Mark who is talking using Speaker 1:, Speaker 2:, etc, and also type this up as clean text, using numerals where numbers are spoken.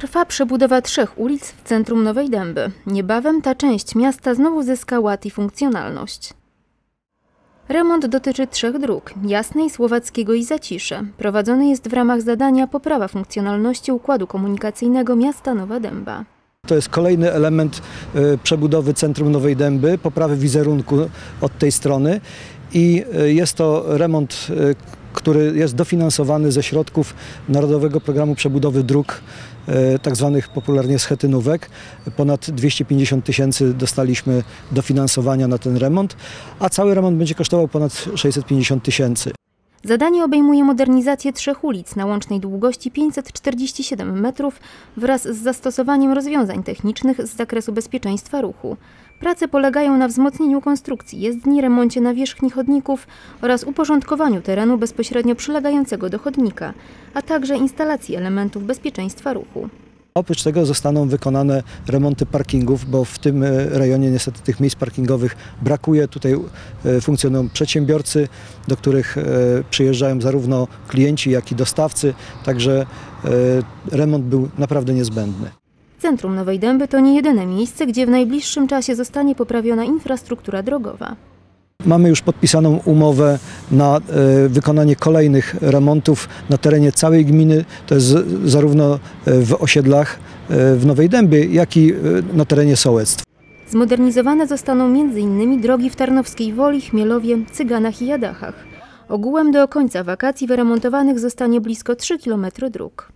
Speaker 1: Trwa przebudowa 3 ulic w centrum Nowej Dęby. Niebawem ta część miasta znowu zyska ład i funkcjonalność. Remont dotyczy 3 dróg: Jasnej, Słowackiego i Zacisze. Prowadzony jest w ramach zadania poprawa funkcjonalności układu komunikacyjnego miasta Nowa Dęba.
Speaker 2: To jest kolejny element przebudowy centrum Nowej Dęby, poprawy wizerunku od tej strony i jest to remont, który jest dofinansowany ze środków Narodowego Programu Przebudowy Dróg, tak zwanych popularnie schetynówek. Ponad 250 000 dostaliśmy dofinansowania na ten remont, a cały remont będzie kosztował ponad 650 000.
Speaker 1: Zadanie obejmuje modernizację 3 ulic na łącznej długości 547 metrów wraz z zastosowaniem rozwiązań technicznych z zakresu bezpieczeństwa ruchu. Prace polegają na wzmocnieniu konstrukcji jezdni, remoncie nawierzchni chodników oraz uporządkowaniu terenu bezpośrednio przylegającego do chodnika, a także instalacji elementów bezpieczeństwa ruchu.
Speaker 2: Oprócz tego zostaną wykonane remonty parkingów, bo w tym rejonie niestety tych miejsc parkingowych brakuje. Tutaj funkcjonują przedsiębiorcy, do których przyjeżdżają zarówno klienci, jak i dostawcy, także remont był naprawdę niezbędny.
Speaker 1: Centrum Nowej Dęby to nie jedyne miejsce, gdzie w najbliższym czasie zostanie poprawiona infrastruktura drogowa.
Speaker 2: Mamy już podpisaną umowę na wykonanie kolejnych remontów na terenie całej gminy. To jest zarówno w osiedlach w Nowej Dębie, jak i na terenie sołectw.
Speaker 1: Zmodernizowane zostaną m.in. drogi w Tarnowskiej Woli, Chmielowie, Cyganach i Jadachach. Ogółem do końca wakacji wyremontowanych zostanie blisko 3 km dróg.